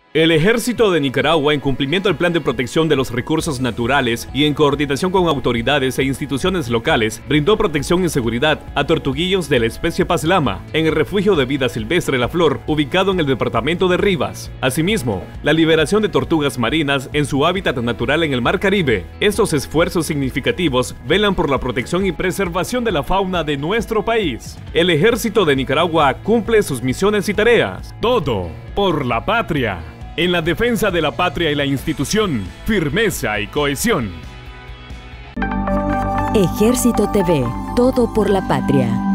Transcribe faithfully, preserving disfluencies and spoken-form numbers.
El Ejército de Nicaragua, en cumplimiento del Plan de Protección de los Recursos Naturales y en coordinación con autoridades e instituciones locales, brindó protección y seguridad a tortuguillos de la especie Paslama en el refugio de vida silvestre La Flor, ubicado en el departamento de Rivas. Asimismo, la liberación de tortugas marinas en su hábitat natural en el Mar Caribe. Estos esfuerzos significativos velan por la protección y preservación de la fauna de nuestro país. El Ejército de Nicaragua cumple sus misiones y tareas. Todo por la patria. En la defensa de la patria y la institución, firmeza y cohesión. Ejército T V, todo por la patria.